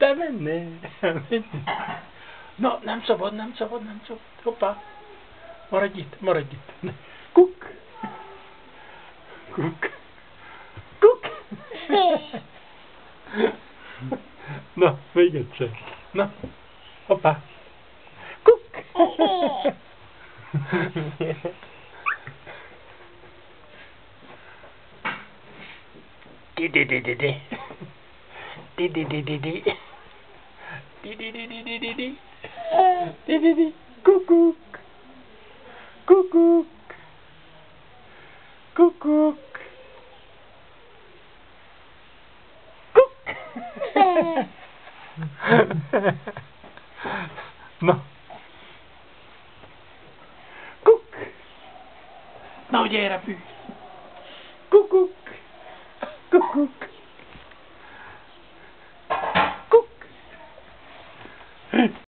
Bemennél. Na, nem szabad, nem szabad, nem szabad. Hoppá. Maradj itt, maradj itt. Kuk. Kuk. Kuk. Na, még egyszer. Na, hoppá. Kuk. Di-di-di-di-di. Di-di-di-di-di. Di-di-di-di-di-di. Di-di-di. Kukuk. Kukuk. Kukuk. Kuk. Na. Kuk. Na, hogy erre fű. Kukuk. Kukuk. Kuk.